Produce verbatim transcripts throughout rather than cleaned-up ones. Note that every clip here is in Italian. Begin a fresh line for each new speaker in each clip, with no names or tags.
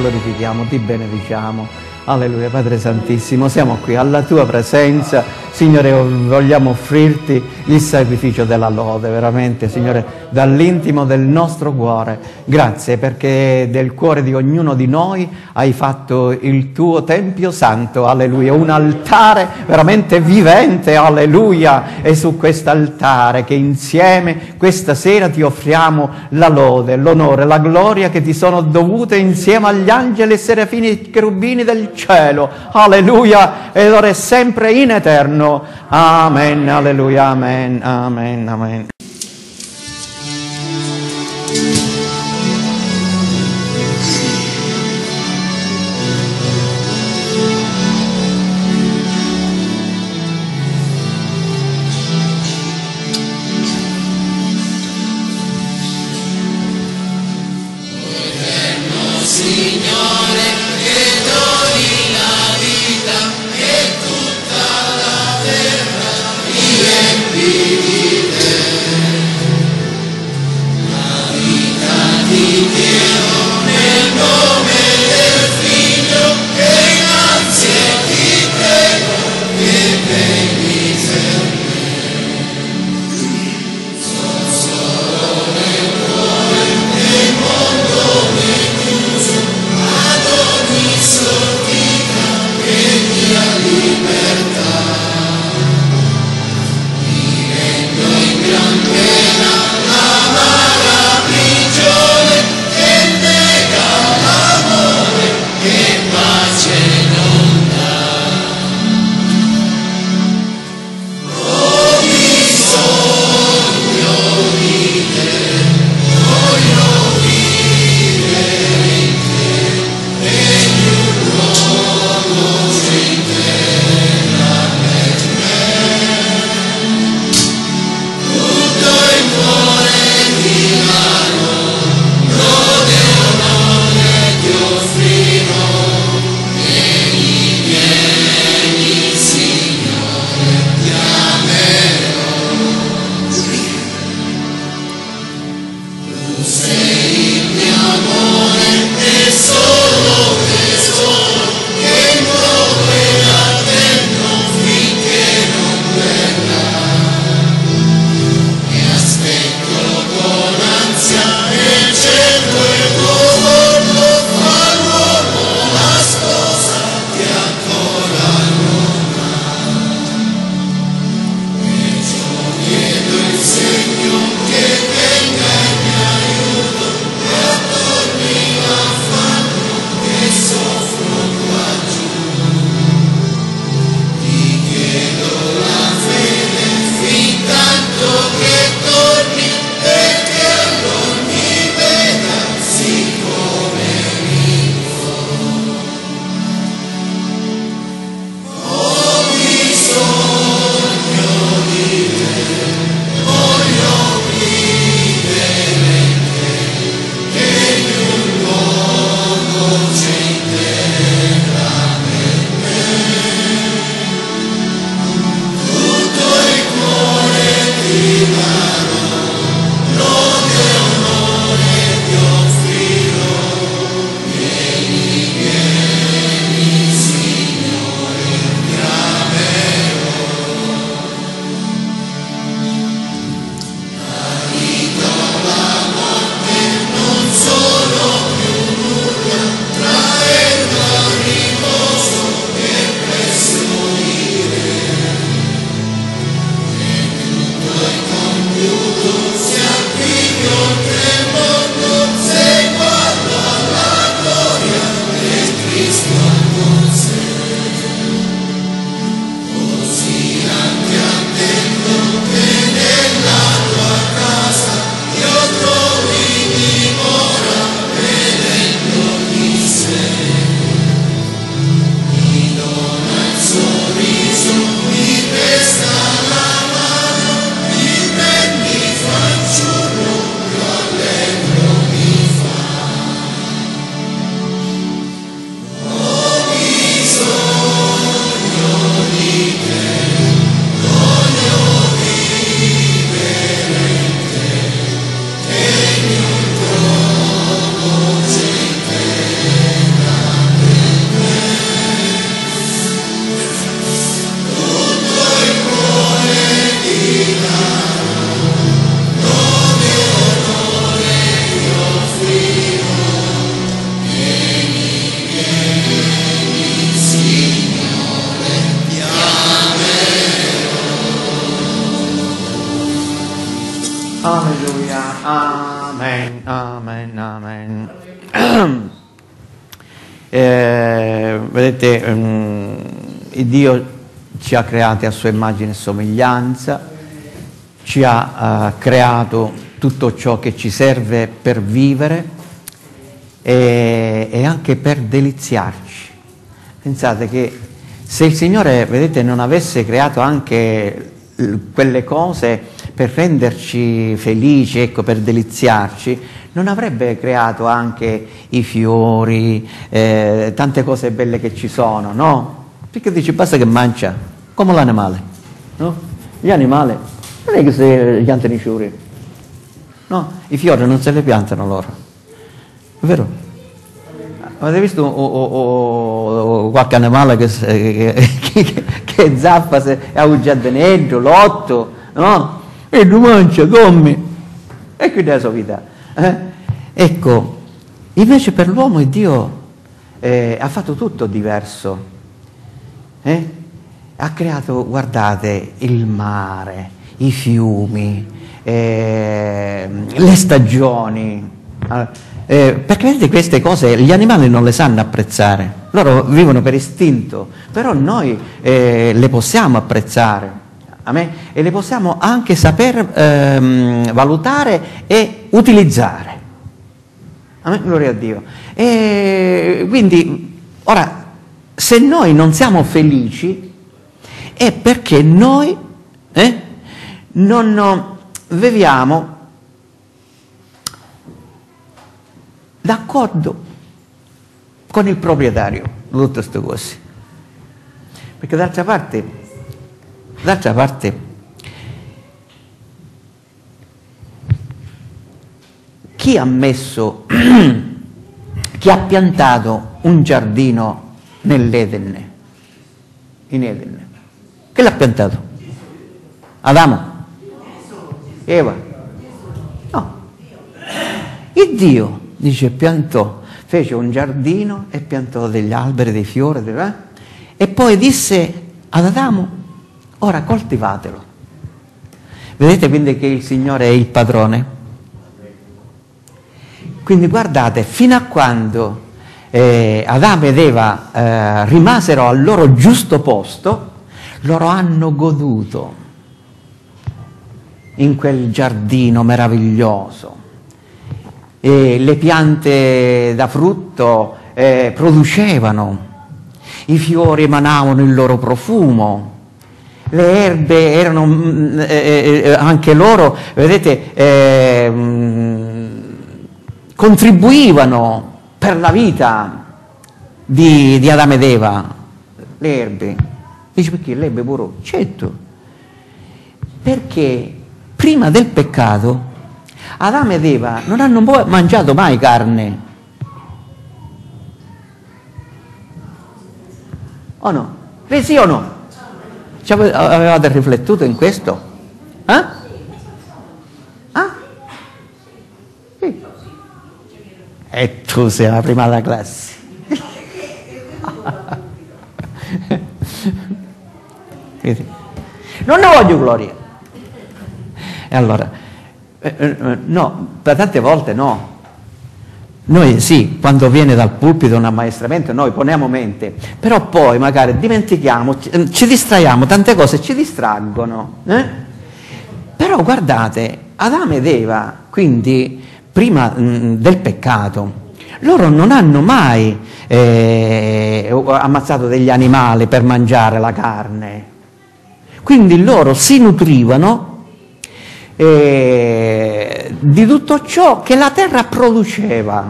glorifichiamo, ti benediciamo. Alleluia, Padre Santissimo, siamo qui alla tua presenza, Signore, vogliamo offrirti il sacrificio della lode, veramente, Signore, dall'intimo del nostro cuore. Grazie perché del cuore di ognuno di noi hai fatto il tuo Tempio Santo, alleluia, un altare veramente vivente, alleluia, e su quest'altare che insieme questa sera ti offriamo la lode, l'onore, la gloria che ti sono dovute insieme agli angeli e serafini e cherubini del cielo, alleluia, ed ora è sempre in eterno. Amen, alleluia, amen, amen, amen.
Signore, che doni la vita e tutta la terra riempi di te. La vita ti chiedo nel nome del Figlio e innanzi ti prego che vegli per me. Sono solo nel cuore, nel mondo nel chiuso, ad ogni sortita che dia libertà.
Alleluia, amen, amen, amen. Eh, vedete, um, il Dio ci ha creati a sua immagine e somiglianza, ci ha uh, creato tutto ciò che ci serve per vivere e, e anche per deliziarci. Pensate che se il Signore, vedete, non avesse creato anche quelle cose per renderci felici, ecco, per deliziarci, non avrebbe creato anche i fiori, eh, tante cose belle che ci sono, no? Perché dici, basta che mangia, come l'animale, no? Gli animali non è che si piantano i fiori, no? I fiori non se li piantano loro, è vero? Avete visto o, o, o, qualche animale che, che, che, che zappa se ha un giardinetto, l'otto, no? E tu mangia, dormi, e qui è la sua vita. Eh? Ecco, invece per l'uomo Dio eh, ha fatto tutto diverso. Eh? Ha creato, guardate, il mare, i fiumi, eh, le stagioni. Eh, perché vedete queste cose gli animali non le sanno apprezzare, loro vivono per istinto, però noi eh, le possiamo apprezzare. Amen? E le possiamo anche saper ehm, valutare e utilizzare. Amen? Gloria a Dio. E quindi, ora, se noi non siamo felici è perché noi eh, non viviamo d'accordo con il proprietario di tutte queste cose. Perché d'altra parte D'altra parte, chi ha messo, chi ha piantato un giardino nell'Eden, in Eden? Chi l'ha piantato? Adamo? Eva? No. Il Dio, dice, piantò, fece un giardino e piantò degli alberi, dei fiori, dei, eh? E poi disse ad Adamo, ora coltivatelo. Vedete quindi che il Signore è il padrone? Quindi guardate, fino a quando eh, Adamo ed Eva eh, rimasero al loro giusto posto, loro hanno goduto in quel giardino meraviglioso. E le piante da frutto eh, producevano, i fiori emanavano il loro profumo, le erbe erano eh, eh, anche loro, vedete, eh, contribuivano per la vita di, di Adamo ed Eva. Le erbe. Dice, perché le erbe pure? Certo. Perché prima del peccato Adamo ed Eva non hanno mangiato mai carne. O no? Beh, sì o no? Ci avevate riflettuto in questo? Eh? Ah? Sì. E tu sei la prima della classe. Non ne voglio gloria. E allora, eh, eh, no, per tante volte no. Noi sì, quando viene dal pulpito un ammaestramento noi poniamo mente, però poi magari dimentichiamo, ci, ci distraiamo, tante cose ci distraggono. Eh? Però guardate, Adamo ed Eva, quindi prima mh, del peccato, loro non hanno mai eh, ammazzato degli animali per mangiare la carne, quindi loro si nutrivano Eh, di tutto ciò che la terra produceva,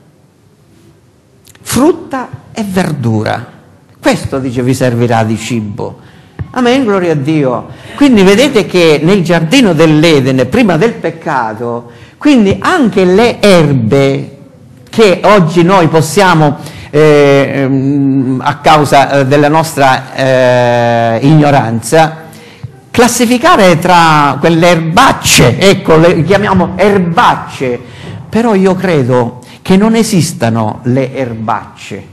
frutta e verdura. Questo, dice, vi servirà di cibo. Amen, gloria a Dio. Quindi vedete che nel giardino dell'Eden, prima del peccato, quindi anche le erbe che oggi noi possiamo, eh, a causa della nostra eh, ignoranza, classificare tra quelle erbacce, ecco, le chiamiamo erbacce, però io credo che non esistano le erbacce,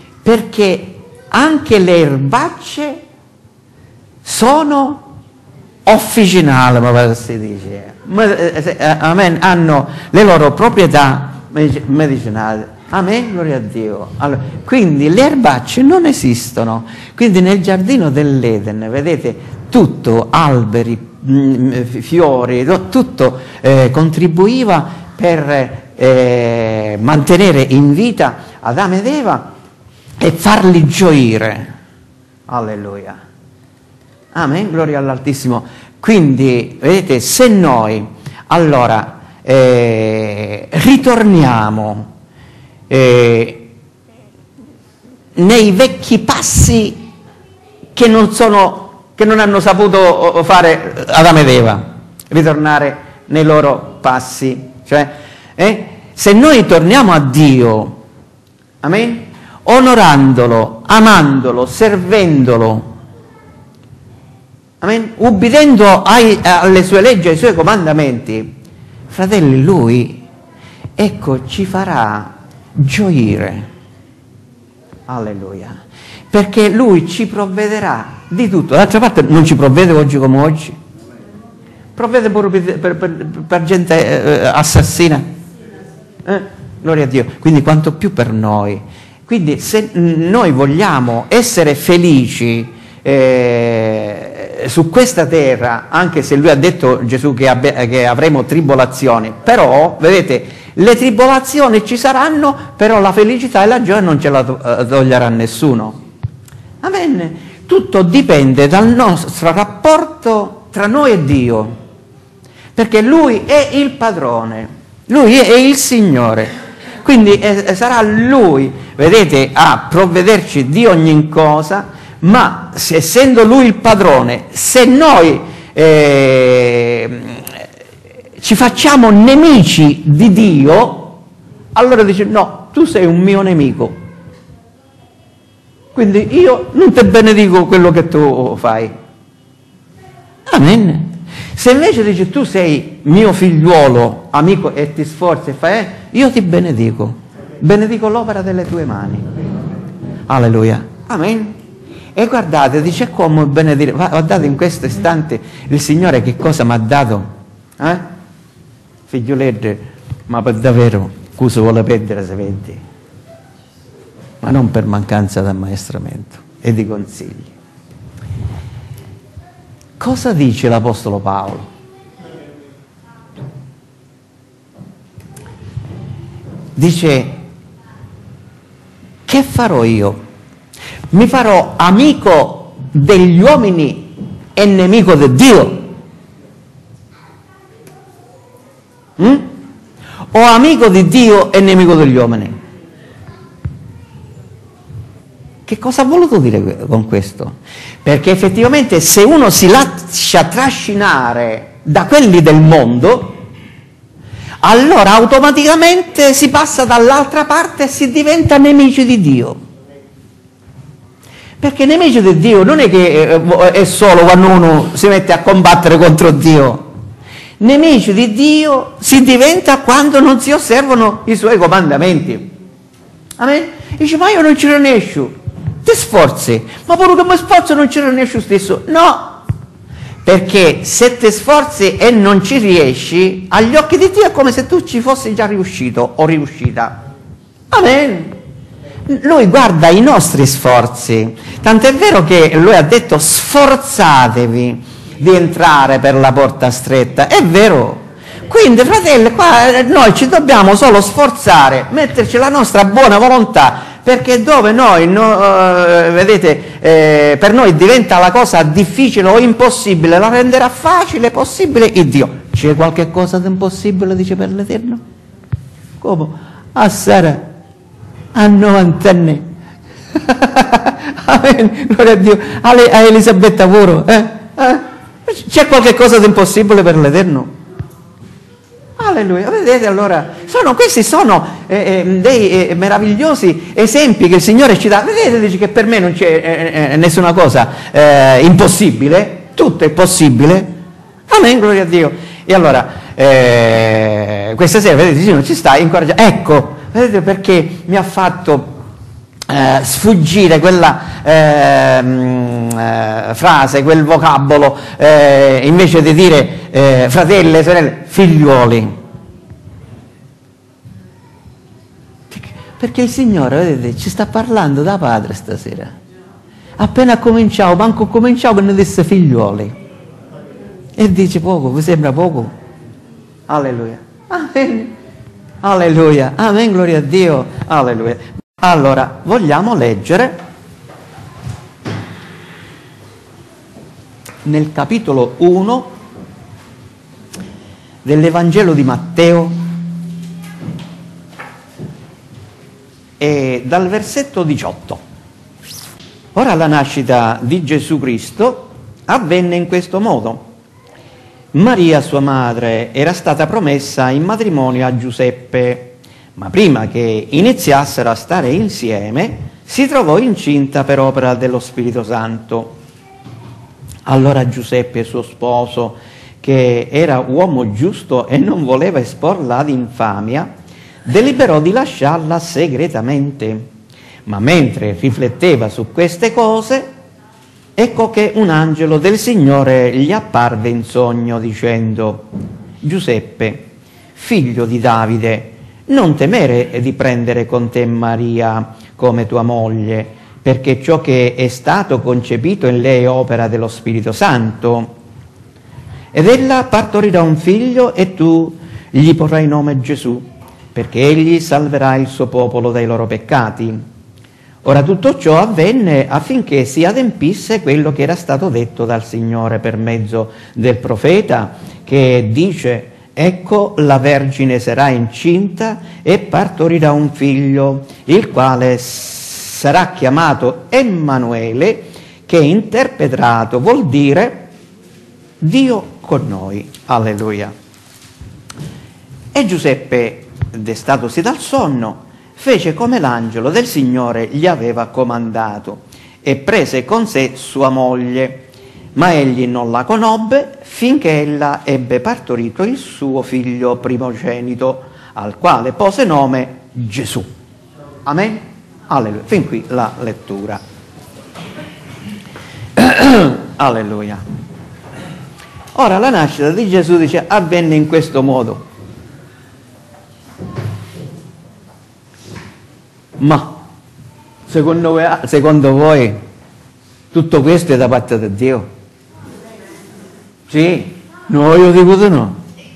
perché anche le erbacce sono officinale, ma si dice, amen, hanno le loro proprietà medicinali. Amen, gloria a Dio. Allora, quindi le erbacce non esistono. Quindi nel giardino dell'Eden, vedete, tutto, alberi, mh, fiori, tutto eh, contribuiva per eh, mantenere in vita Adamo ed Eva e farli gioire. Alleluia. Amen, gloria all'Altissimo. Quindi, vedete, se noi allora eh, ritorniamo eh, nei vecchi passi che non sono, che non hanno saputo fare Adamo ed Eva, ritornare nei loro passi, cioè eh, se noi torniamo a Dio, amen, onorandolo, amandolo, servendolo, amen, ubbidendo ai, alle sue leggi, ai suoi comandamenti, fratelli, lui, ecco, ci farà gioire. Alleluia. Perché lui ci provvederà di tutto. D'altra parte non ci provvede oggi come oggi. Provvede pure per, per, per, per gente eh, assassina. Eh? Gloria a Dio. Quindi quanto più per noi. Quindi se noi vogliamo essere felici eh, su questa terra, anche se lui ha detto, Gesù, che, abbe, che avremo tribolazioni, però, vedete, le tribolazioni ci saranno, però la felicità e la gioia non ce la toglierà nessuno. Amen. Tutto dipende dal nostro rapporto tra noi e Dio, perché Lui è il padrone, Lui è il Signore, quindi eh, sarà Lui, vedete, a provvederci di ogni cosa, ma se, essendo Lui il padrone, se noi eh, ci facciamo nemici di Dio, allora dice no, tu sei un mio nemico, quindi io non ti benedico quello che tu fai. Amen. Se invece dice tu sei mio figliuolo, amico, e ti sforzi e fai, eh, io ti benedico, benedico l'opera delle tue mani. Alleluia. Amen. E guardate, dice come benedire, guardate in questo istante il Signore che cosa mi ha dato, eh? Figlioletto, ma per davvero cosa vuole perdere se vedi? Ma non per mancanza di ammaestramento e di consigli. Cosa dice l'Apostolo Paolo? Dice, che farò io? Mi farò amico degli uomini e nemico di Dio? Mm? O amico di Dio e nemico degli uomini? Che cosa ha voluto dire con questo? Perché effettivamente se uno si lascia trascinare da quelli del mondo, allora automaticamente si passa dall'altra parte e si diventa nemici di Dio. Perché nemici di Dio non è che è solo quando uno si mette a combattere contro Dio. Nemici di Dio si diventa quando non si osservano i suoi comandamenti. Amen? Dice, ma io non ci riesco. Ti sforzi, ma pure che mi sforzo non ci riesco stesso. No, perché se ti sforzi e non ci riesci, agli occhi di Dio è come se tu ci fossi già riuscito o riuscita. Amen. Lui guarda i nostri sforzi, tant'è vero che lui ha detto sforzatevi di entrare per la porta stretta. È vero. Quindi, fratelli, qua noi ci dobbiamo solo sforzare, metterci la nostra buona volontà, perché dove noi, no, uh, vedete, eh, per noi diventa la cosa difficile o impossibile, la renderà facile, possibile il Dio. C'è qualche cosa di impossibile, dice, per l'Eterno? Come? A Sara, a novanta anni. Amen, gloria a Dio. A, a Elisabetta pure, eh? eh? C'è qualche cosa di impossibile per l'Eterno? Alleluia, vedete allora, sono, questi sono eh, eh, dei eh, meravigliosi esempi che il Signore ci dà. Vedete, dice che per me non c'è eh, eh, nessuna cosa eh, impossibile, tutto è possibile. Amen, gloria a Dio. E allora, eh, questa sera, vedete, il Signore ci sta incoraggiando. Ecco, vedete perché mi ha fatto eh, sfuggire quella eh, mh, eh, frase, quel vocabolo, eh, invece di dire eh, fratelli, sorelle, figliuoli. Perché il Signore, vedete, ci sta parlando da padre stasera. Appena cominciavo, manco cominciavo che ne disse figliuoli. E dice poco, vi sembra poco? Alleluia. Amen. Alleluia. Amen, gloria a Dio. Alleluia. Allora, vogliamo leggere nel capitolo uno dell'Evangelo di Matteo, e dal versetto diciotto. Ora la nascita di Gesù Cristo avvenne in questo modo. Maria, sua madre, era stata promessa in matrimonio a Giuseppe, ma prima che iniziassero a stare insieme si trovò incinta per opera dello Spirito Santo. Allora Giuseppe, suo sposo, che era uomo giusto e non voleva esporla ad infamia, deliberò di lasciarla segretamente. Ma mentre rifletteva su queste cose, ecco che un angelo del Signore gli apparve in sogno dicendo: Giuseppe, figlio di Davide, non temere di prendere con te Maria come tua moglie, perché ciò che è stato concepito in lei è opera dello Spirito Santo. Ed ella partorirà un figlio e tu gli porrai nome Gesù, perché egli salverà il suo popolo dai loro peccati. Ora tutto ciò avvenne affinché si adempisse quello che era stato detto dal Signore per mezzo del profeta, che dice: ecco, la Vergine sarà incinta e partorirà un figlio, il quale sarà chiamato Emanuele, che interpretato vuol dire Dio con noi. Alleluia. E Giuseppe, destatosi dal sonno, fece come l'angelo del Signore gli aveva comandato e prese con sé sua moglie, ma egli non la conobbe finché ella ebbe partorito il suo figlio primogenito, al quale pose nome Gesù. Amen? Alleluia. Fin qui la lettura. Alleluia. Ora la nascita di Gesù, dice, avvenne in questo modo. Ma secondo voi, secondo voi tutto questo è da parte di Dio? Sì? No, io dico di no.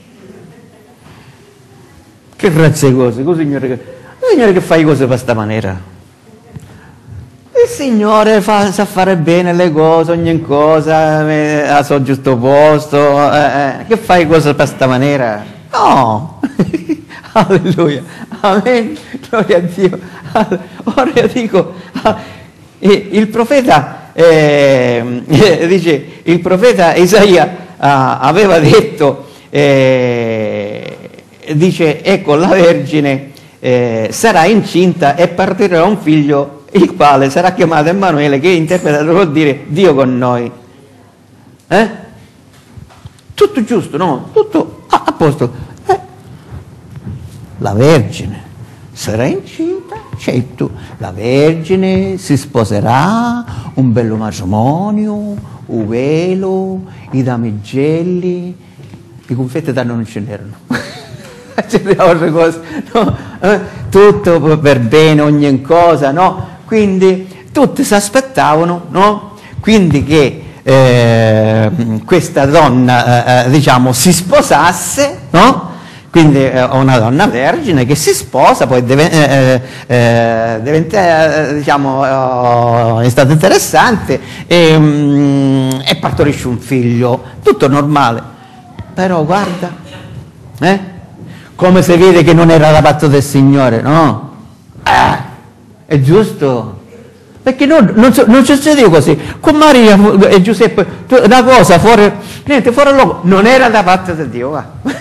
Che razza di cose? Il Signore che, il Signore che fa le cose per questa maniera? Il Signore fa, sa fare bene le cose, ogni cosa, eh, a suo giusto posto. Eh, eh. Che fa le cose per questa maniera? No! Alleluia! Amen! Gloria a Dio! Ora io dico, il profeta, eh, dice, il profeta Isaia eh, aveva detto, eh, dice, ecco, la Vergine eh, sarà incinta e partirà un figlio, il quale sarà chiamato Emanuele, che interpretato vuol dire Dio con noi. Eh? Tutto giusto, no? Tutto a, a posto. Eh? La Vergine sarà incinta, certo, la Vergine si sposerà, un bello matrimonio, un velo, i damigelli, i confetti danno non ce n'erano. C'erano altre cose, no? Eh, tutto per bene, ogni cosa, no? Quindi tutti si aspettavano, no? Quindi che eh, questa donna, eh, diciamo, si sposasse, no? Quindi eh, una donna vergine che si sposa, poi deve, eh, eh, diventa, eh, diciamo, eh, è stato interessante e, mm, e partorisce un figlio, tutto normale. Però guarda, eh, come si vede che non era da parte del Signore, no? Eh, è giusto? Perché non, non, non succede così. Con Maria e Giuseppe, una cosa fuori, niente, fuori luogo, non era da parte di Dio, va.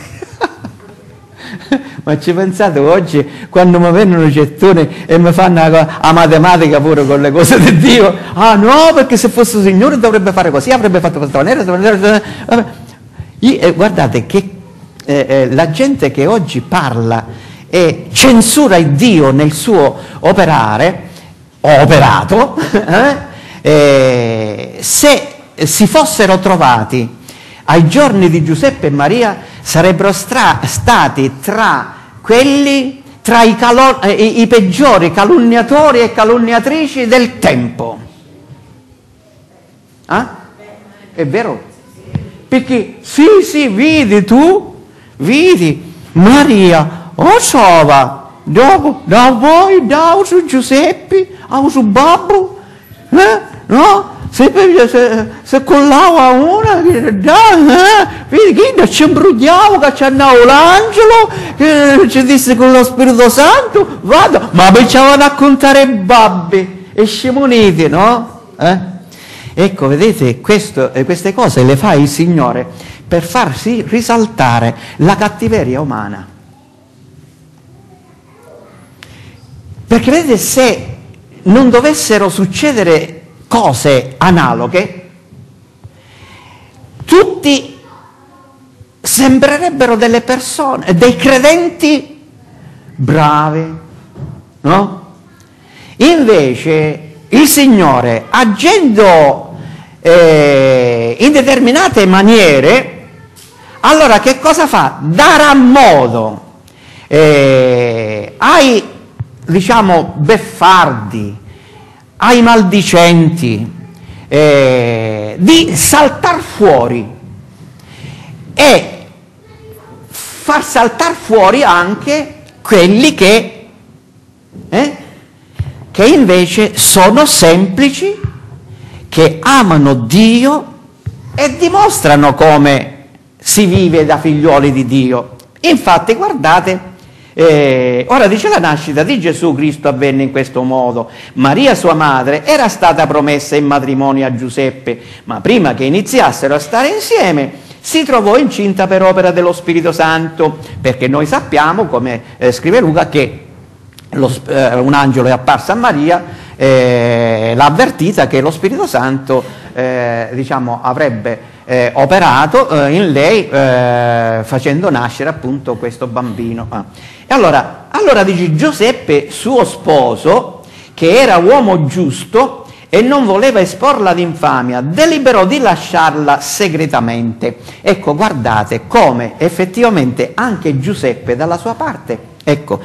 Ma ci pensate oggi quando mi vengono i gettoni e mi fanno la, la matematica pure con le cose di Dio? Ah no, perché se fosse il Signore dovrebbe fare così, avrebbe fatto questa maniera. Io, guardate che eh, eh, la gente che oggi parla e censura il Dio nel suo operare, operato, eh, eh, se si fossero trovati ai giorni di Giuseppe e Maria, sarebbero stra- stati tra quelli, tra i, calo- eh, i peggiori calunniatori e calunniatrici del tempo. Eh? È vero? Perché sì, sì, vedi tu, vedi, Maria, o sova, dopo, da voi, da su Giuseppe, a su babbo, eh? No? Se, se, se collava una, da, eh? Vedi che ci imbrugliamo, che ci andava l'angelo, che ci disse con lo Spirito Santo, vado, ma pensavano a contare babbi e scimoniti, no? Eh? Ecco, vedete, questo, queste cose le fa il Signore per farsi risaltare la cattiveria umana. Perché vedete, se non dovessero succedere cose analoghe, tutti sembrerebbero delle persone, dei credenti bravi, no? Invece il Signore, agendo eh, in determinate maniere, allora che cosa fa? Darà modo eh, ai, diciamo, beffardi, ai maldicenti, eh, di saltar fuori e far saltar fuori anche quelli che, eh, che invece sono semplici, che amano Dio e dimostrano come si vive da figlioli di Dio. Infatti, guardate, Eh, ora dice: la nascita di Gesù Cristo avvenne in questo modo. Maria sua madre era stata promessa in matrimonio a Giuseppe, ma prima che iniziassero a stare insieme si trovò incinta per opera dello Spirito Santo, perché noi sappiamo, come eh, scrive Luca, che lo, eh, un angelo è apparso a Maria, eh, l'ha avvertita che lo Spirito Santo eh, diciamo avrebbe eh, operato eh, in lei, eh, facendo nascere appunto questo bambino. Ah. E allora, allora dice: Giuseppe, suo sposo, che era uomo giusto e non voleva esporla ad infamia, deliberò di lasciarla segretamente. Ecco, guardate come effettivamente anche Giuseppe dalla sua parte, ecco,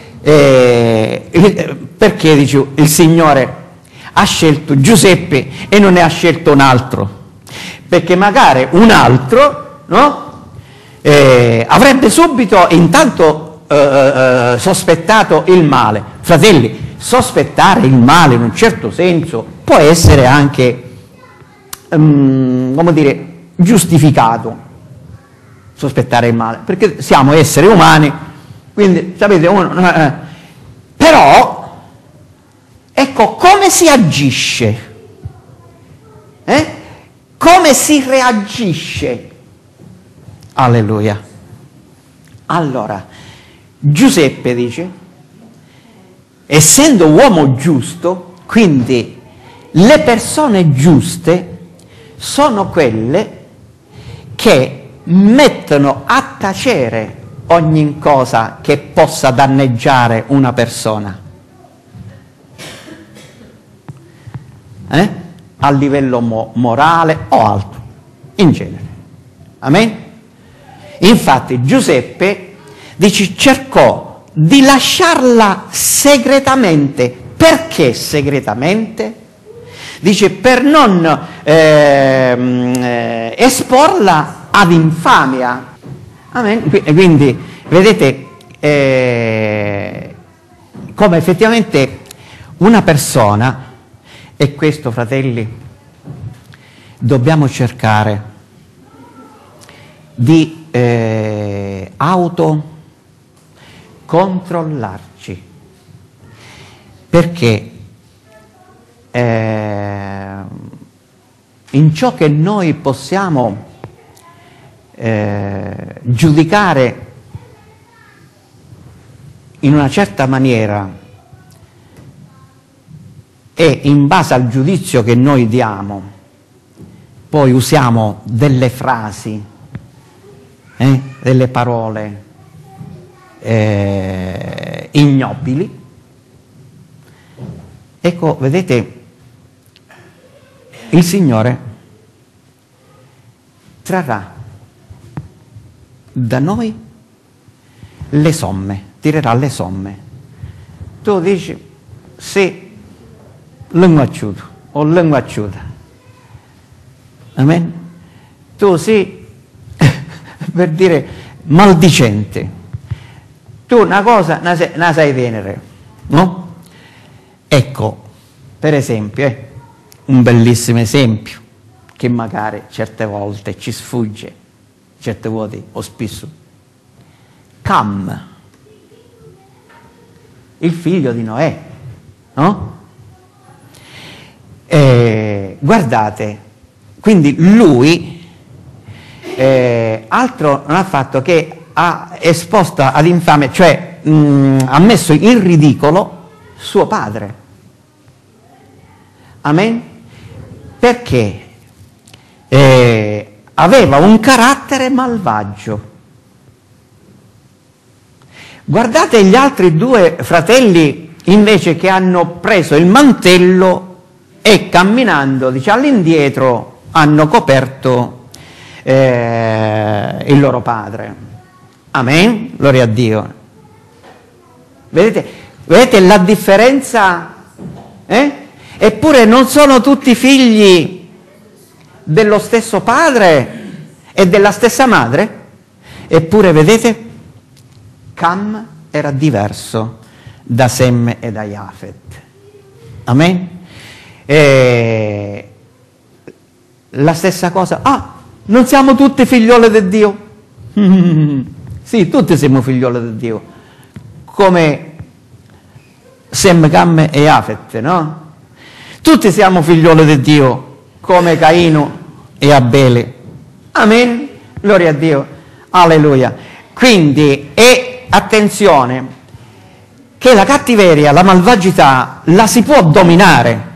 eh, perché dice il Signore ha scelto Giuseppe e non ne ha scelto un altro? Perché magari un altro, no? Eh, avrebbe subito intanto Eh, eh, sospettato il male. Fratelli, sospettare il male in un certo senso può essere anche um, come dire, giustificato, sospettare il male, perché siamo esseri umani, quindi sapete uno, eh, però ecco come si agisce, eh? Come si reagisce. Alleluia. Allora Giuseppe dice, essendo uomo giusto, quindi le persone giuste sono quelle che mettono a tacere ogni cosa che possa danneggiare una persona, eh? A livello mo- morale o altro, in genere. Amen? Infatti Giuseppe dice, cercò di lasciarla segretamente. Perché segretamente? Dice, per non eh, eh, esporla ad infamia. Amen. Quindi vedete eh, come effettivamente una persona, e questo, fratelli, dobbiamo cercare di eh, auto controllarci, perché eh, in ciò che noi possiamo eh, giudicare in una certa maniera e in base al giudizio che noi diamo poi usiamo delle frasi, eh, delle parole Eh, ignobili, Ecco, vedete, il Signore trarrà da noi le somme, tirerà le somme. Tu dici, sì, linguacciuto o linguacciuta. Amen? Tu sì, per dire maldicente. Tu una cosa la sai, la sai tenere, no? Ecco, per esempio, eh, un bellissimo esempio che magari certe volte ci sfugge, certe volte o spesso. Cam, il figlio di Noè, no? Eh, guardate, quindi lui eh, altro non ha fatto che ha esposto ad infame, cioè mh, ha messo in ridicolo suo padre. Amen? Perché eh, aveva un carattere malvagio. Guardate gli altri due fratelli invece che hanno preso il mantello e camminando, diciamo, all'indietro hanno coperto eh, il loro padre. Amen? Gloria a Dio. Vedete, vedete la differenza? Eh? Eppure non sono tutti figli dello stesso padre e della stessa madre? Eppure, vedete, Cam era diverso da Sem e da Jafet. Amen? E la stessa cosa. Ah, non siamo tutti figliole di Dio? Sì, tutti siamo figliole di Dio. Come Sem, Cam e Jafet, no? Tutti siamo figlioli di Dio, come Caino e Abele. Amen? Gloria a Dio. Alleluia. Quindi, e attenzione, che la cattiveria, la malvagità, la si può dominare.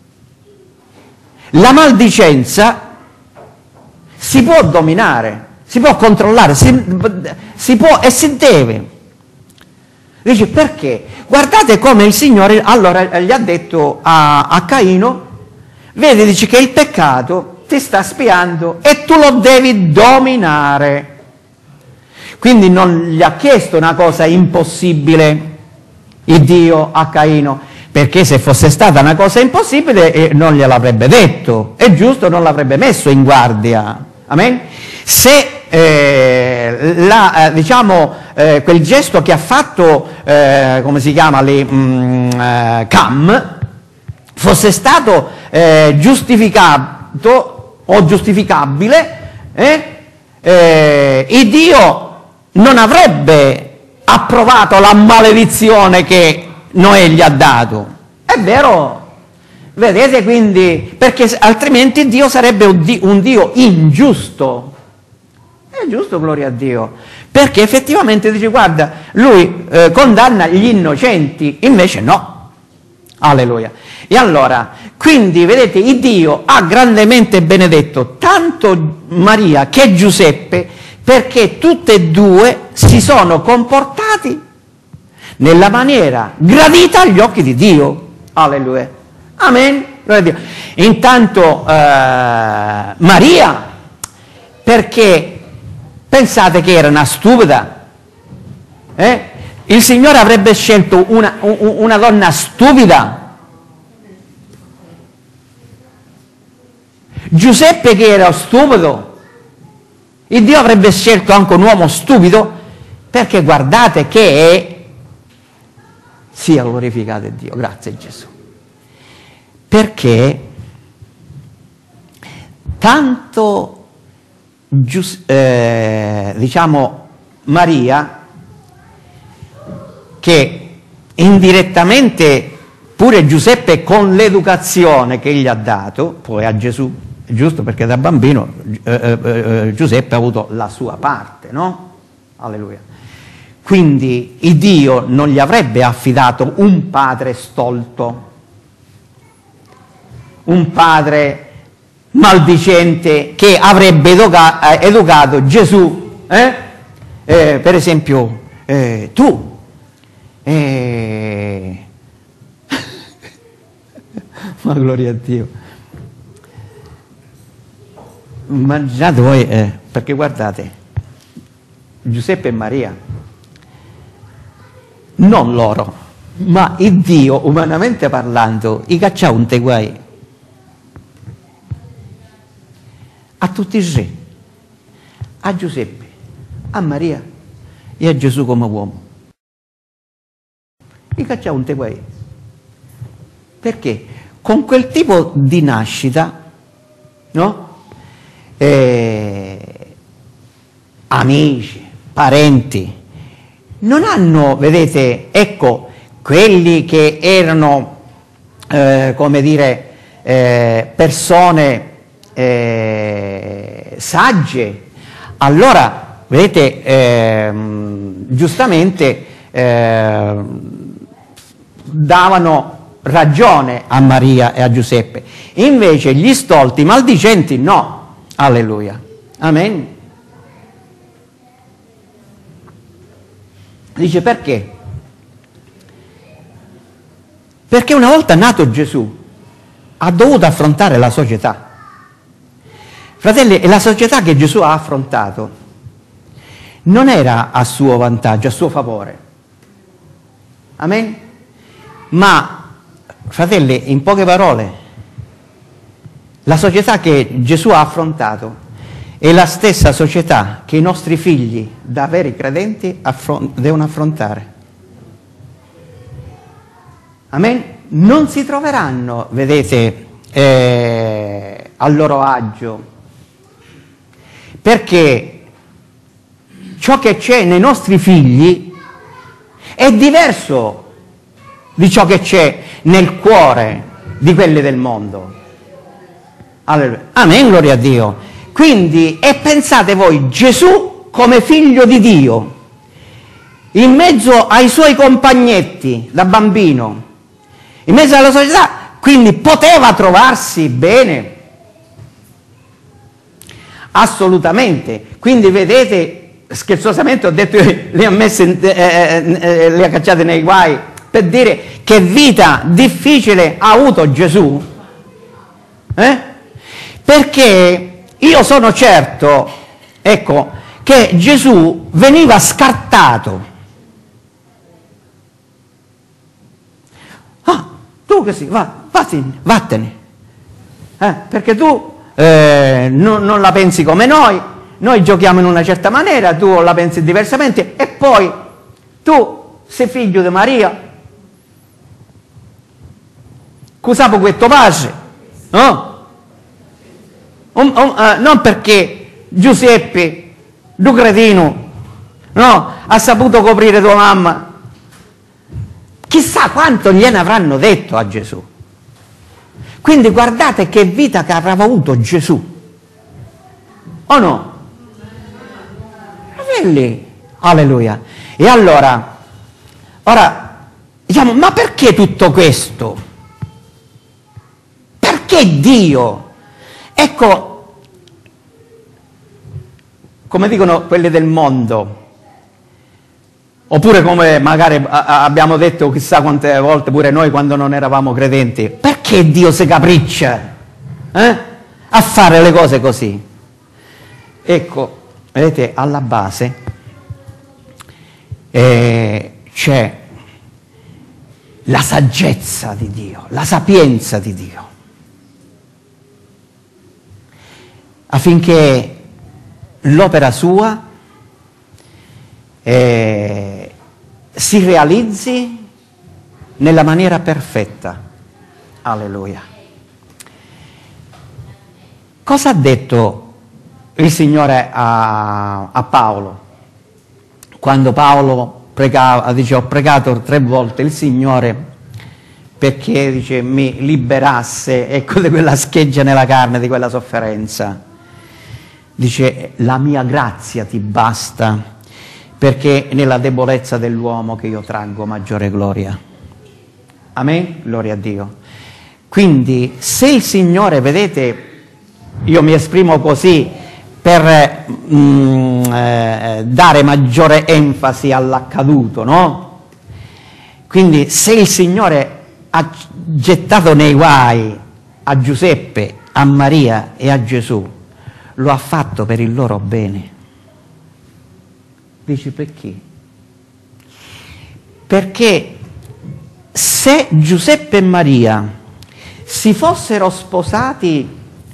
La maldicenza si può dominare, si può controllare, si, si può e si deve. Dice, perché? Guardate come il Signore allora gli ha detto a, a Caino, vedi, dice che il peccato ti sta spiando e tu lo devi dominare. Quindi non gli ha chiesto una cosa impossibile il Dio a Caino, perché se fosse stata una cosa impossibile eh, non gliel'avrebbe detto, è giusto, non l'avrebbe messo in guardia. Amen? Se eh, la, eh, diciamo, eh, quel gesto che ha fatto, eh, come si chiama lì, mm, eh, Cam, fosse stato eh, giustificato o giustificabile, eh, eh, il Dio non avrebbe approvato la maledizione che Noè gli ha dato. È vero? Vedete, quindi, perché altrimenti Dio sarebbe un Dio, un Dio ingiusto. È giusto, gloria a Dio, perché effettivamente dice, guarda, lui eh, condanna gli innocenti, invece no. Alleluia. E allora, quindi, vedete, il Dio ha grandemente benedetto tanto Maria che Giuseppe, perché tutte e due si sono comportati nella maniera gradita agli occhi di Dio. Alleluia. Amen. Gloria a Dio. Intanto eh, Maria, perché pensate che era una stupida? Eh? Il Signore avrebbe scelto una, una donna stupida? Giuseppe che era stupido? Il Dio avrebbe scelto anche un uomo stupido? Perché guardate che è... sia glorificato Dio, grazie Gesù. Perché tanto Gius- eh, diciamo Maria, che indirettamente pure Giuseppe con l'educazione che gli ha dato poi a Gesù, è giusto, perché da bambino eh, eh, Giuseppe ha avuto la sua parte, no? Alleluia. Quindi il Dio non gli avrebbe affidato un padre stolto, un padre maldicente che avrebbe educa- educato Gesù, eh? Eh, per esempio eh, tu, eh... Ma gloria a Dio. Immaginate voi, eh, perché guardate, Giuseppe e Maria, non loro, ma il Dio, umanamente parlando, i cacciava un te guai a tutti e tre, a Giuseppe, a Maria e a Gesù come uomo. I cacciava un te guai. Perché? Con quel tipo di nascita, no? Eh, amici, parenti, non hanno, vedete, ecco, quelli che erano, eh, come dire, eh, persone eh, sagge, allora, vedete, eh, giustamente eh, davano ragione a Maria e a Giuseppe. Invece gli stolti maldicenti no. Alleluia. Amen. Dice perché? Perché una volta nato Gesù ha dovuto affrontare la società. Fratelli, e la società che Gesù ha affrontato non era a suo vantaggio, a suo favore. Amen? Ma, fratelli, in poche parole, la società che Gesù ha affrontato è la stessa società che i nostri figli, da veri credenti, affron- devono affrontare. Amen? Non si troveranno, vedete, eh, a loro agio, perché ciò che c'è nei nostri figli è diverso di ciò che c'è nel cuore di quelli del mondo. Alleluia. Amen, gloria a Dio. Quindi, e pensate voi, Gesù come figlio di Dio, in mezzo ai suoi compagnetti da bambino, in mezzo alla società, quindi poteva trovarsi bene? Assolutamente. Quindi vedete, scherzosamente ho detto, le ha messe, eh, eh, le ha cacciate nei guai, per dire che vita difficile ha avuto Gesù. Eh? Perché io sono certo, ecco, che Gesù veniva scartato. Ah, tu che sì, va, vattene, vattene. Eh, perché tu eh, non, non la pensi come noi, noi giochiamo in una certa maniera, tu la pensi diversamente, e poi tu sei figlio di Maria, cusapo questo pace, no? Um, um, uh, non perché Giuseppe, tu cretino, no, ha saputo coprire tua mamma. Chissà quanto gliene avranno detto a Gesù. Quindi guardate che vita che avrà avuto Gesù. O no? Fratelli, alleluia. E allora, ora, diciamo, ma perché tutto questo? Perché Dio? Ecco, come dicono quelli del mondo, oppure come magari abbiamo detto chissà quante volte pure noi quando non eravamo credenti, perché Dio si capriccia eh, a fare le cose così? Ecco, vedete, alla base eh, c'è la saggezza di Dio, la sapienza di Dio, affinché l'opera sua eh, si realizzi nella maniera perfetta. Alleluia. Cosa ha detto il Signore a, a Paolo? Quando Paolo pregava, dice, ho pregato tre volte il Signore perché, dice, mi liberasse, ecco, di quella scheggia nella carne, di quella sofferenza. Dice, la mia grazia ti basta, perché nella debolezza dell'uomo che io traggo maggiore gloria. Amen? Gloria a Dio. Quindi, se il Signore, vedete, io mi esprimo così per mm, eh, dare maggiore enfasi all'accaduto, no? Quindi, se il Signore ha, gettato nei guai a Giuseppe, a Maria e a Gesù, lo ha fatto per il loro bene. Dici perché? Perché se Giuseppe e Maria si fossero sposati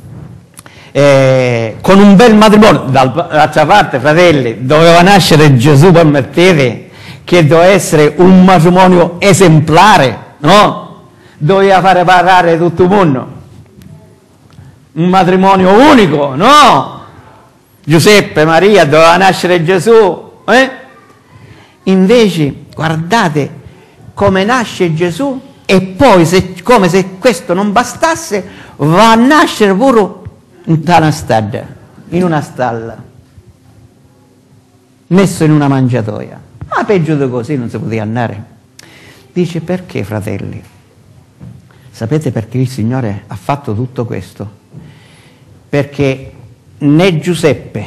eh, con un bel matrimonio, dall'altra parte, fratelli, doveva nascere Gesù, permettete, che doveva essere un matrimonio esemplare, no? Doveva fare parlare tutto il mondo, un matrimonio unico, no? Giuseppe, Maria, doveva nascere Gesù, eh? Invece guardate come nasce Gesù, e poi se, come se questo non bastasse, va a nascere pure in una stalla, in una stalla, messo in una mangiatoia. Ma peggio di così non si poteva andare. Dice: perché, fratelli? Sapete perché il Signore ha fatto tutto questo? Perché né Giuseppe,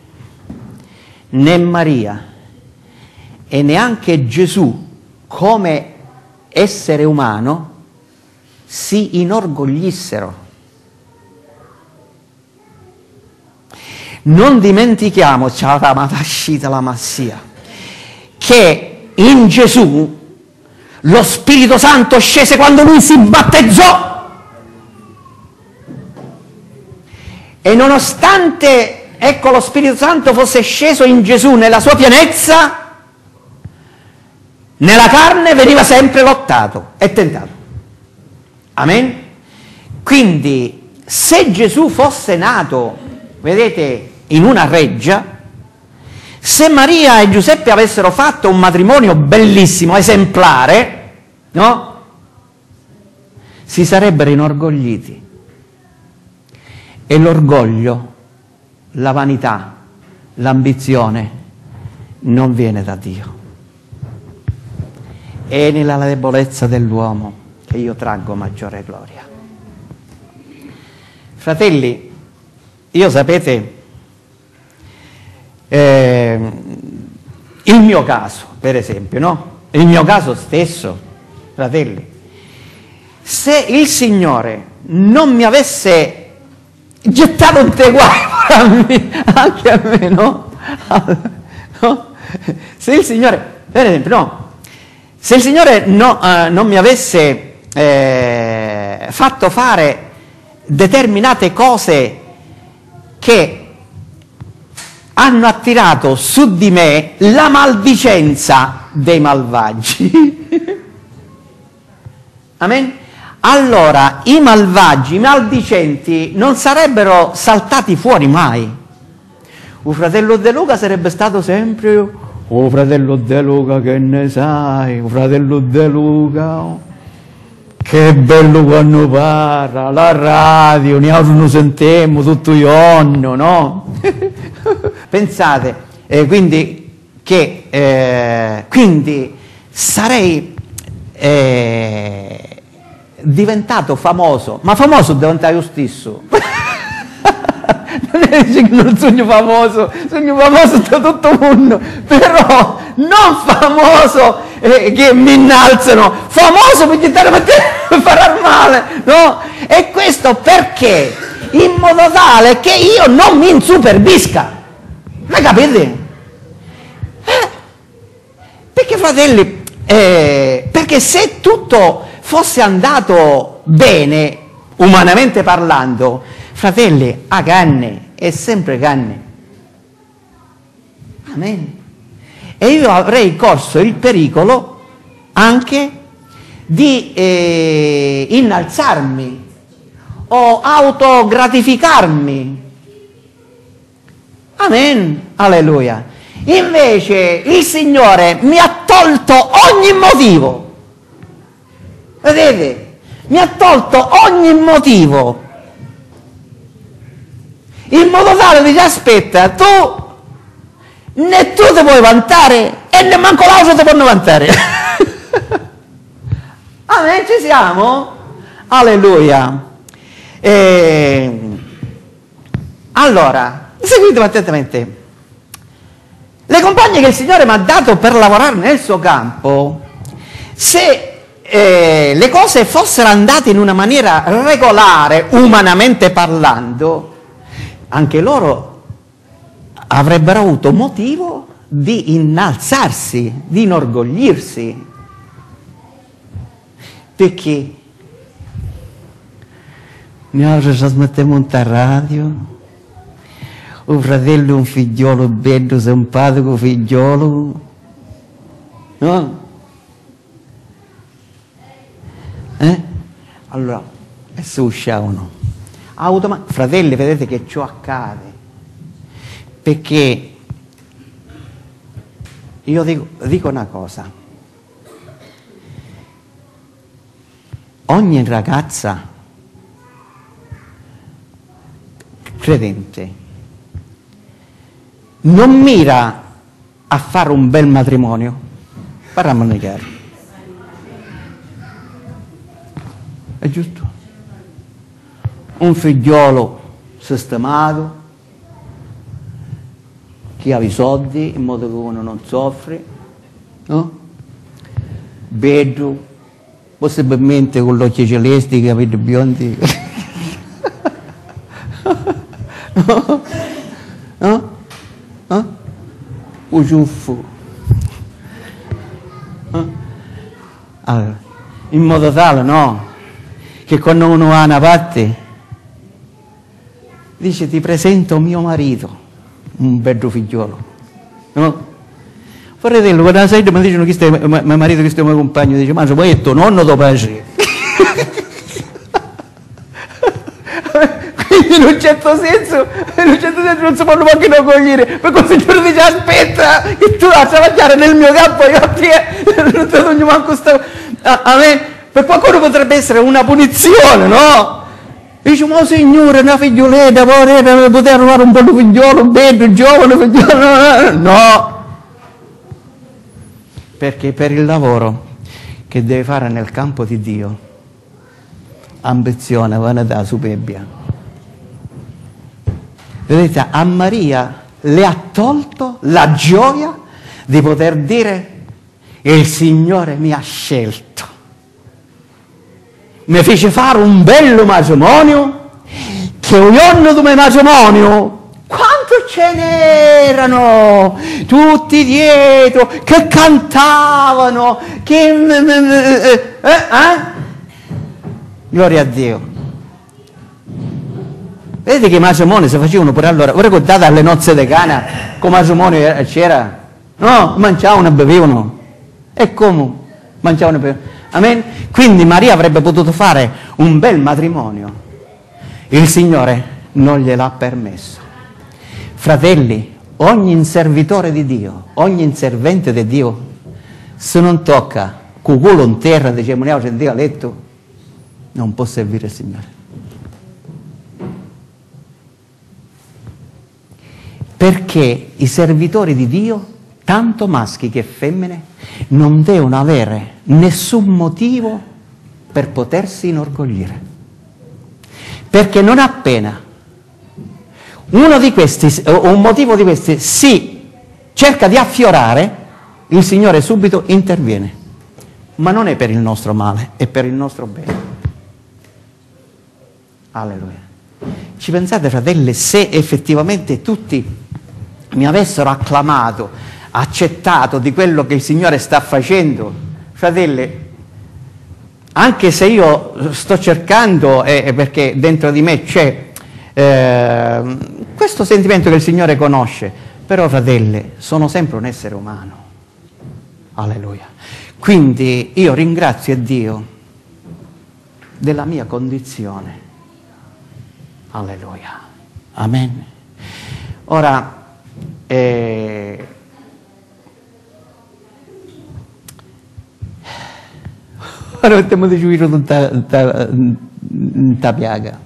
né Maria e neanche Gesù come essere umano si inorgoglissero. Non dimentichiamo, la massia, che in Gesù lo Spirito Santo scese quando lui si battezzò, e nonostante, ecco, lo Spirito Santo fosse sceso in Gesù nella sua pienezza, nella carne veniva sempre lottato e tentato. Amen? Quindi, se Gesù fosse nato, vedete, in una reggia, se Maria e Giuseppe avessero fatto un matrimonio bellissimo, esemplare, no? Si sarebbero inorgogliti. E l'orgoglio, la vanità, l'ambizione non viene da Dio. È nella debolezza dell'uomo che io traggo maggiore gloria. Fratelli, io sapete, eh, il mio caso, per esempio, no? Il mio caso stesso, fratelli, se il Signore non mi avesse gettato un te guai anche a me, no? no? Se il Signore, per esempio, no? Se il Signore no, eh, non mi avesse eh, fatto fare determinate cose che hanno attirato su di me la maldicenza dei malvagi, amen? Allora i malvagi, i maldicenti non sarebbero saltati fuori mai. Un fratello De Luca sarebbe stato sempre: oh fratello De Luca, che ne sai? Oh fratello De Luca, oh, che bello quando parla, la radio, ne sentiamo tutto il giorno, no? Pensate, eh, quindi che eh, quindi sarei eh, diventato famoso, ma famoso diventare io stesso. Non è che non sono famoso, sono famoso da tutto il mondo, però non famoso eh, che mi innalzano, famoso per diventare per far male, no? E questo perché? In modo tale che io non mi insuperbisca. Ma capite? Eh, perché, fratelli, eh, perché se tutto fosse andato bene, umanamente parlando, fratelli, a canne, è sempre canne. Amen. E io avrei corso il pericolo anche di eh, innalzarmi o autogratificarmi. Amen, alleluia. Invece il Signore mi ha tolto ogni motivo, vedete, mi ha tolto ogni motivo, in modo tale che dice: aspetta, tu né tu ti puoi vantare e ne manco l'altro ti puoi vantare. Amen, ci siamo? Alleluia. E allora, seguitemi attentamente. Le compagne che il Signore mi ha dato per lavorare nel suo campo, se eh, le cose fossero andate in una maniera regolare, umanamente parlando, anche loro avrebbero avuto motivo di innalzarsi, di inorgoglirsi. Perché noi trasmettiamo un radio, un fratello e un figliolo bello, simpatico figliolo, no? Eh? Allora, e se uscivano. Automa- fratelli, vedete che ciò accade. Perché io dico, dico una cosa. Ogni ragazza credente non mira a fare un bel matrimonio. Parliamone chiaro. È giusto? Un figliolo sistemato, chi ha i soldi in modo che uno non soffre, no? Bello, possibilmente con gli occhi celesti, capelli biondi. No? No? No? Un ciuffo. No? Allora, in modo tale, no? Che quando uno va a una parte dice: ti presento mio marito, un bello figliolo, no? Fratello, quando la sera mi dicono che è mio marito, che è mio compagno, dice: ma poi è tuo nonno tuo padre. Quindi in un certo senso, in un certo senso non si può neanche non cogliere, perché il Signore dice: aspetta, che tu la sai mangiare nel mio campo, io a te non ti do manco sta. A me. Per qualcuno potrebbe essere una punizione, no? Dice: ma signore, una figlioletta, poteva trovare un bello figliolo, bello, giovane figliolo. No! Perché per il lavoro che deve fare nel campo di Dio, ambizione, vanità, superbia. Vedete, a Maria le ha tolto la gioia di poter dire: il Signore mi ha scelto. Mi fece fare un bello matrimonio, che un giorno di matrimonio, quanto ce n'erano, tutti dietro, che cantavano, che... Eh, eh? Gloria a Dio. Vedete che i matrimoni si facevano pure allora. Vi ricordate alle nozze di Cana, come matrimonio c'era? No, mangiavano e bevevano. E come? Mangiavano e bevevano. Amen? Quindi Maria avrebbe potuto fare un bel matrimonio. Il Signore non gliel'ha permesso. Fratelli, ogni inservitore di Dio, ogni inservente di Dio, se non tocca con culo in terra, diciamo in dialetto, non può servire il Signore. Perché i servitori di Dio, tanto maschi che femmine, non devono avere nessun motivo per potersi inorgoglire. Perché non appena uno di questi, o un motivo di questi, si cerca di affiorare, il Signore subito interviene. Ma non è per il nostro male, è per il nostro bene. Alleluia. Ci pensate, fratelli, se effettivamente tutti mi avessero acclamato, accettato di quello che il Signore sta facendo, fratelli, anche se io sto cercando, eh, perché dentro di me c'è eh, questo sentimento che il Signore conosce, però fratelli, sono sempre un essere umano. Alleluia. Quindi io ringrazio Dio della mia condizione. Alleluia. Amen. Ora, eh, ora mettiamo di giudizio tutta la piaga.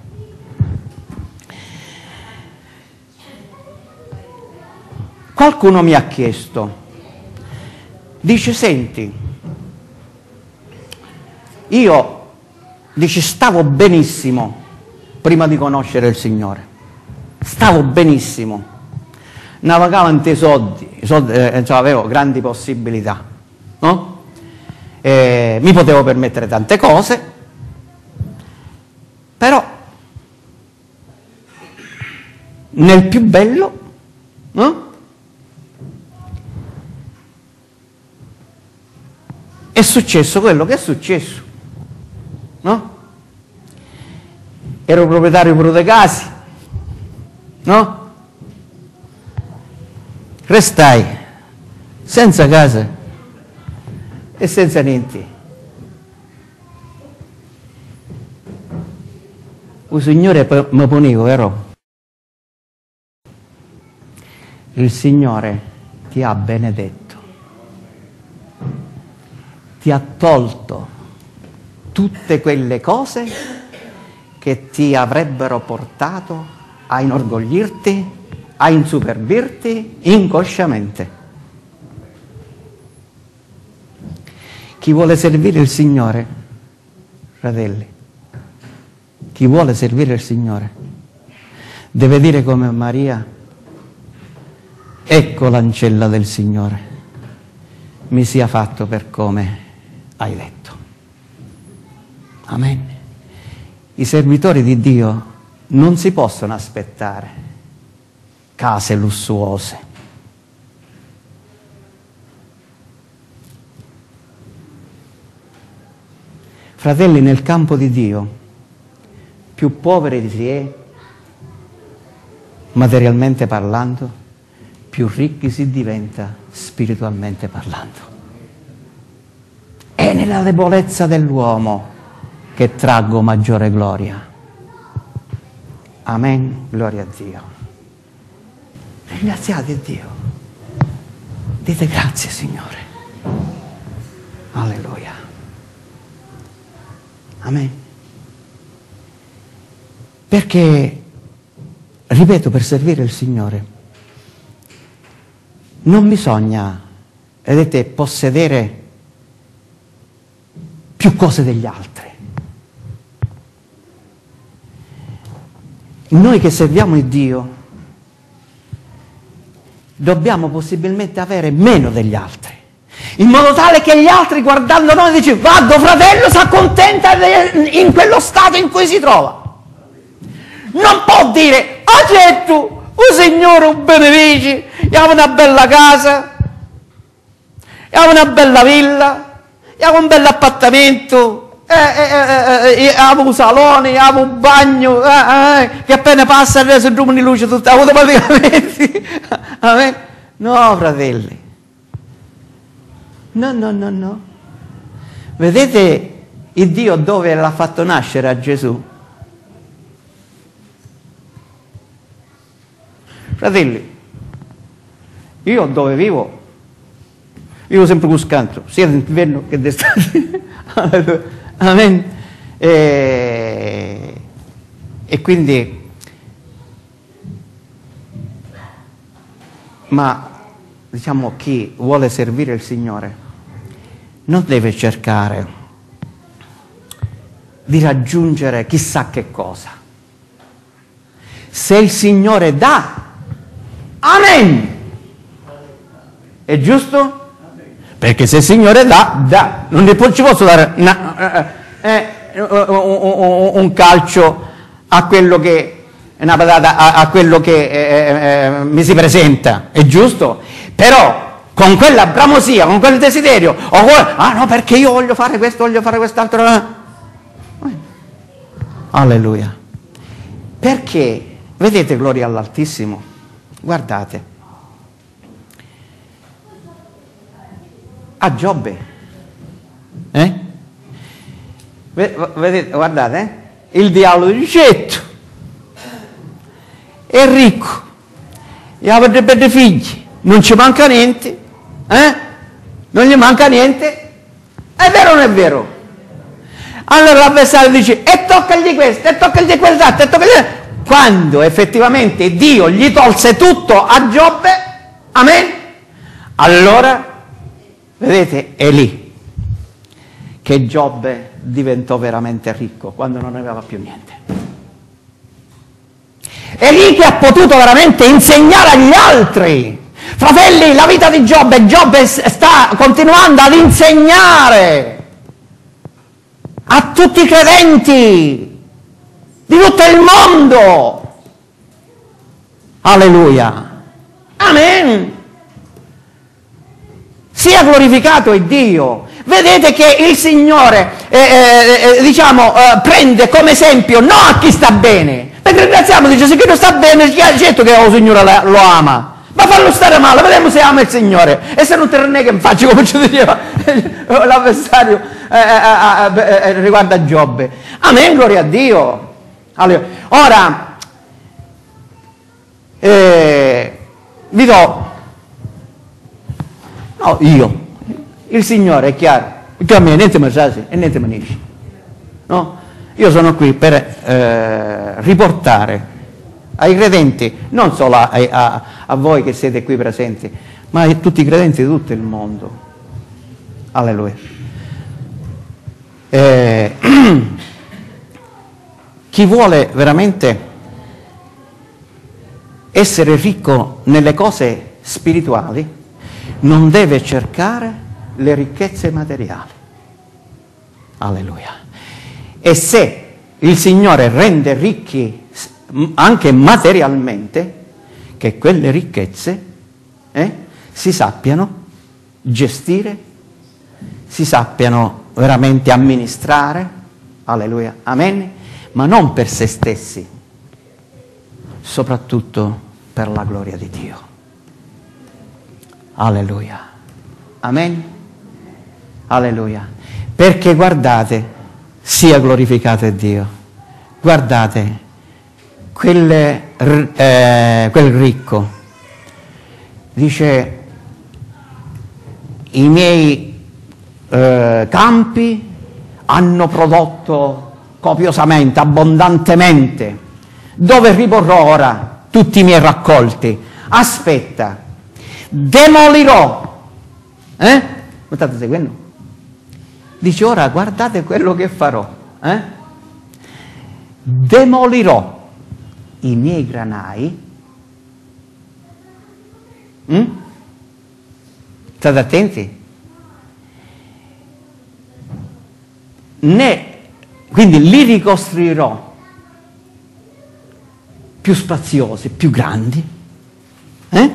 Qualcuno mi ha chiesto, dice: senti, io, dice, stavo benissimo prima di conoscere il Signore, stavo benissimo, navigavo in te soldi, soldi eh, cioè avevo grandi possibilità, no? eh, mi potevo permettere tante cose, però nel più bello, no? È successo quello che è successo, no? Ero proprietario pure dei casi, no? Restai senza casa e senza niente. Il Signore mi poneva, vero? Il Signore ti ha benedetto, ti ha tolto tutte quelle cose che ti avrebbero portato a inorgoglirti, a insuperbirti inconsciamente. Chi vuole servire il Signore, fratelli, chi vuole servire il Signore, deve dire come Maria: ecco l'ancella del Signore, mi sia fatto per come hai detto. Amen. I servitori di Dio non si possono aspettare case lussuose. Fratelli, nel campo di Dio, più poveri si è, materialmente parlando, più ricchi si diventa spiritualmente parlando. È nella debolezza dell'uomo che traggo maggiore gloria. Amen, gloria a Dio. Ringraziate Dio. Dite grazie, Signore. Alleluia. Amen. Perché, ripeto, per servire il Signore non bisogna, vedete, possedere più cose degli altri. Noi che serviamo il Dio dobbiamo possibilmente avere meno degli altri, in modo tale che gli altri, guardando noi, dicono: vado fratello, si accontenta in quello stato in cui si trova. Non può dire: ah certo, oh Signore, un benefici, abbiamo una bella casa, abbiamo una bella villa, abbiamo un bel appartamento, Eh, eh, eh, eh, avevo un salone, avevo un bagno, eh, eh, che appena passa adesso il rumore di luce tutto automaticamente. No, fratelli, no, no, no, no. Vedete il Dio dove l'ha fatto nascere a Gesù? Fratelli, io dove vivo, vivo sempre con scanto, sia d'inverno che d'estate. Amen. E, e quindi, ma diciamo, chi vuole servire il Signore non deve cercare di raggiungere chissà che cosa. Se il Signore dà, amen. È giusto? Perché se il Signore dà, dà. Non ci posso dare una, eh, eh, un, un calcio a quello che, una patata a, a quello che eh, eh, mi si presenta. È giusto? Però con quella bramosia, con quel desiderio, o ah no, perché io voglio fare questo, voglio fare quest'altro. Eh. Alleluia. Perché, vedete, gloria all'Altissimo, guardate. A Giobbe, eh? Vedete, guardate, eh? Il diavolo dice: è ricco, gli ha per dei figli, non ci manca niente, eh? Non gli manca niente, è vero o non è vero? Allora l'avversario dice: e toccagli questo, e toccagli quell'altro, e toccagli... Quando effettivamente Dio gli tolse tutto a Giobbe, amen, allora, vedete, è lì che Giobbe diventò veramente ricco, quando non aveva più niente. È lì che ha potuto veramente insegnare agli altri. Fratelli, la vita di Giobbe, Giobbe sta continuando ad insegnare a tutti i credenti di tutto il mondo. Alleluia. Amen. Sia glorificato il Dio. Vedete che il Signore, eh, eh, diciamo, eh, prende come esempio non a chi sta bene, perché ringraziamo, dice, se chi non sta bene, certo che il Signore lo ama, ma fallo stare male, vediamo se ama il Signore, e se non te ne che faccio, come ci diceva l'avversario eh, eh, eh, eh, riguardo a Giobbe. Amen, gloria a Dio. Allora, ora, eh, vi do, no, io, il Signore è chiaro, che a me niente mi sa e niente mi dice, no? Io sono qui per eh, riportare ai credenti, non solo a, a, a voi che siete qui presenti, ma a tutti i credenti di tutto il mondo. Alleluia. Eh, chi vuole veramente essere ricco nelle cose spirituali non deve cercare le ricchezze materiali. Alleluia. E se il Signore rende ricchi anche materialmente, che quelle ricchezze eh, si sappiano gestire, si sappiano veramente amministrare, alleluia, amen, ma non per se stessi, soprattutto per la gloria di Dio. Alleluia, amen, alleluia, perché guardate, sia glorificato Dio, guardate, quel, eh, quel ricco dice, i miei eh, campi hanno prodotto copiosamente, abbondantemente, dove riporrò ora tutti i miei raccolti? Aspetta, demolirò, eh? Mi state seguendo? Dice, ora guardate quello che farò, eh? Demolirò i miei granai, mm? State attenti? Ne, quindi li ricostruirò più spaziosi, più grandi, eh?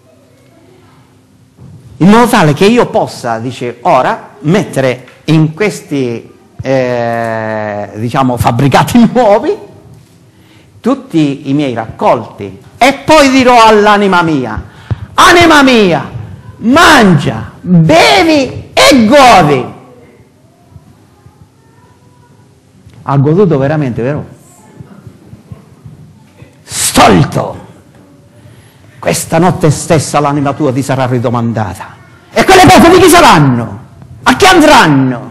In modo tale che io possa, dice, ora mettere in questi eh, diciamo fabbricati nuovi tutti i miei raccolti, e poi dirò all'anima mia, anima mia, mangia, bevi e godi. Ha goduto veramente, vero? Stolto, questa notte stessa l'anima tua ti sarà ridomandata, e quelle cose di chi saranno? A chi andranno?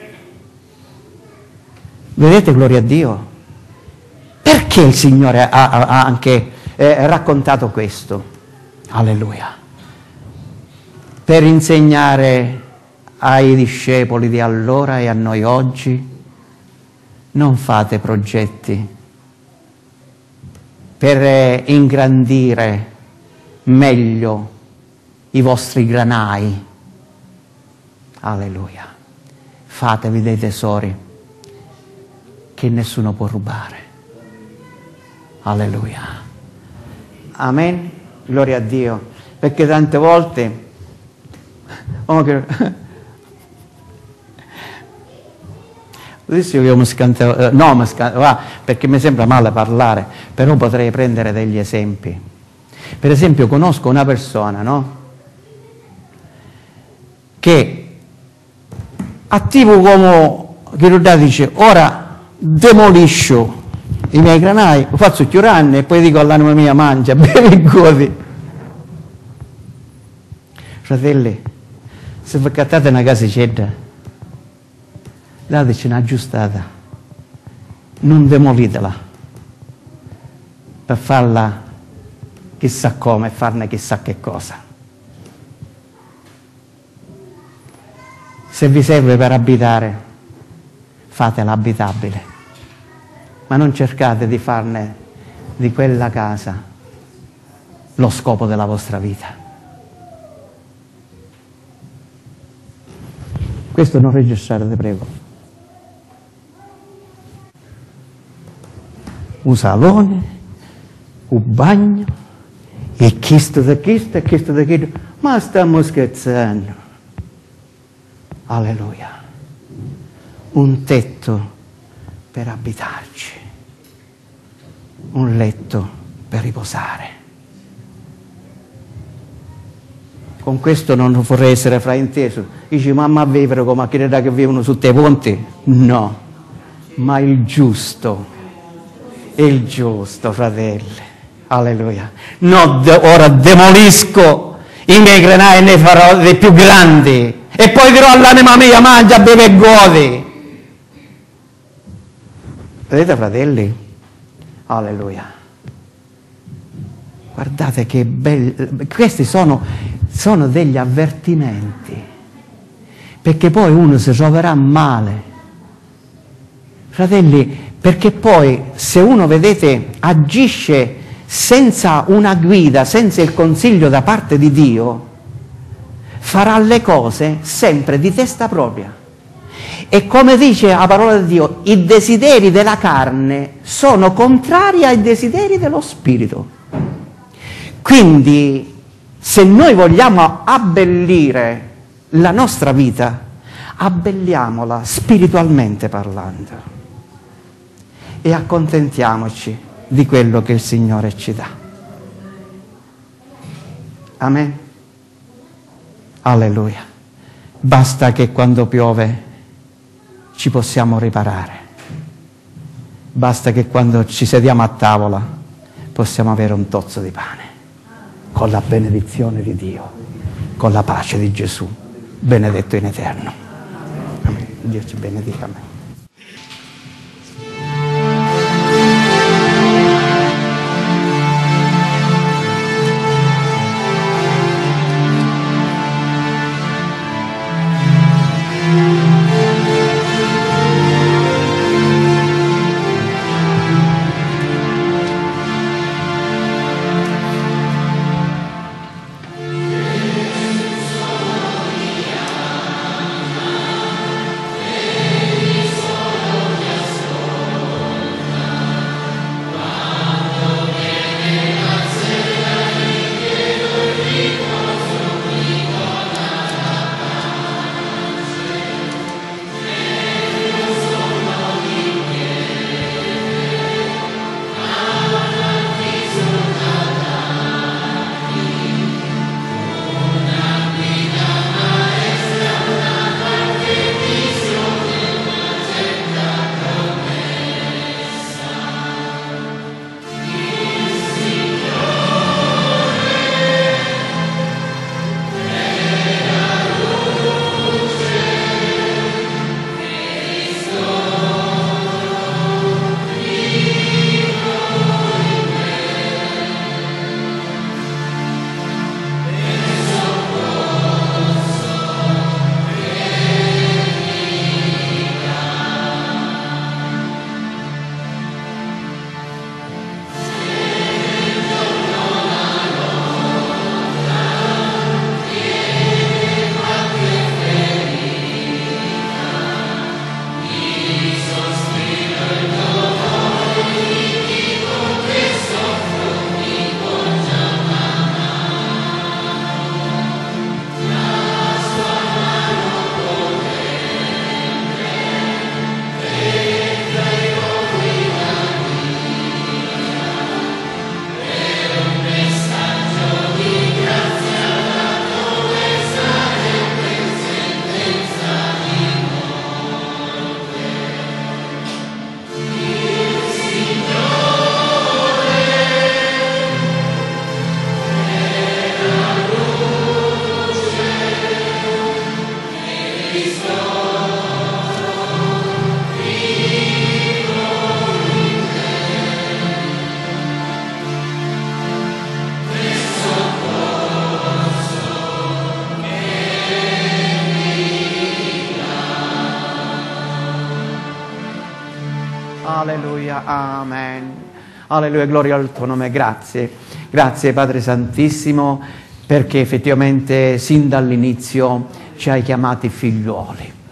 Vedete, gloria a Dio? Perché il Signore ha, ha anche eh, raccontato questo? Alleluia. Per insegnare ai discepoli di allora e a noi oggi, non fate progetti per eh, ingrandire meglio i vostri granai. Alleluia. Fatevi dei tesori che nessuno può rubare. Alleluia. Amen. Gloria a Dio. Perché tante volte oh, che... adesso io mi scanto, eh, no, mi scanto, ah, perché mi sembra male parlare, però potrei prendere degli esempi. Per esempio, conosco una persona, no? Che attivo come chirurgia dice, ora demolisco i miei granai, lo faccio chiuranni e poi dico all'anima mia, mangia, bevi e godi. Fratelli, se vi cattate una casicetta, dateci un'aggiustata, non demolitela per farla chissà come e farne chissà che cosa. Se vi serve per abitare, fatela abitabile, ma non cercate di farne di quella casa lo scopo della vostra vita. Questo non registrare, ti prego. Un salone, un bagno, e questo da questo e questo da questo. Ma stiamo scherzando. Alleluia. Un tetto per abitarci, un letto per riposare. Con questo non vorrei essere frainteso. Dici, mamma vivere come quelli che vivono su te ponti? No, ma il giusto, il giusto, fratelli. Alleluia. No, de- ora demolisco i miei granai e ne farò dei più grandi. E poi dirò all'anima mia, mangia, bevi e godi. Vedete, fratelli? Alleluia. Guardate che belli. Questi sono, sono degli avvertimenti. Perché poi uno si troverà male. Fratelli, perché poi se uno, vedete, agisce senza una guida, senza il consiglio da parte di Dio, farà le cose sempre di testa propria. E come dice la parola di Dio, i desideri della carne sono contrari ai desideri dello spirito. Quindi, se noi vogliamo abbellire la nostra vita, abbelliamola spiritualmente parlando e accontentiamoci di quello che il Signore ci dà. Amen. Alleluia. Basta che quando piove ci possiamo riparare. Basta che quando ci sediamo a tavola possiamo avere un tozzo di pane, con la benedizione di Dio, con la pace di Gesù, benedetto in eterno. Amen. Dio ci benedica. Amen. Alleluia, amen. Alleluia, gloria al tuo nome, grazie. Grazie Padre Santissimo, perché effettivamente sin dall'inizio ci hai chiamati figliuoli.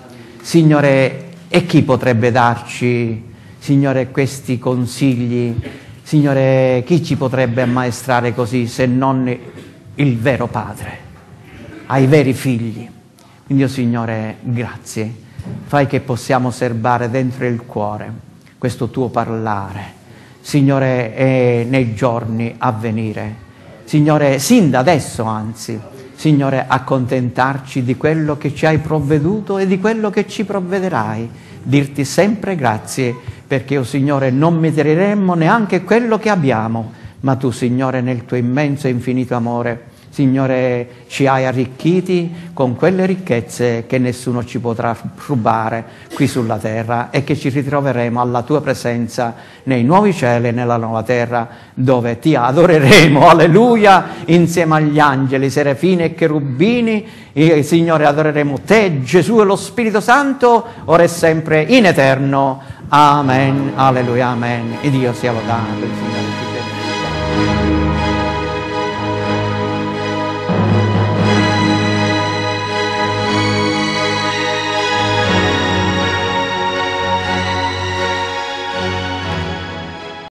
Signore, e chi potrebbe darci, Signore, questi consigli? Signore, chi ci potrebbe ammaestrare così se non il vero Padre, ai veri figli? Quindi, oh Signore, grazie. Fai che possiamo serbare dentro il cuore questo tuo parlare, Signore, e nei giorni a venire. Signore, sin da adesso, anzi, Signore, accontentarci di quello che ci hai provveduto e di quello che ci provvederai. Dirti sempre grazie, perché, oh Signore, non meriteremmo neanche quello che abbiamo, ma tu, Signore, nel tuo immenso e infinito amore, Signore, ci hai arricchiti con quelle ricchezze che nessuno ci potrà rubare qui sulla terra, e che ci ritroveremo alla tua presenza nei nuovi cieli e nella nuova terra, dove ti adoreremo, alleluia, insieme agli angeli, serafini e cherubini. E, Signore, adoreremo te, Gesù e lo Spirito Santo, ora e sempre in eterno. Amen, alleluia, amen. E Dio sia lodato, il Signore.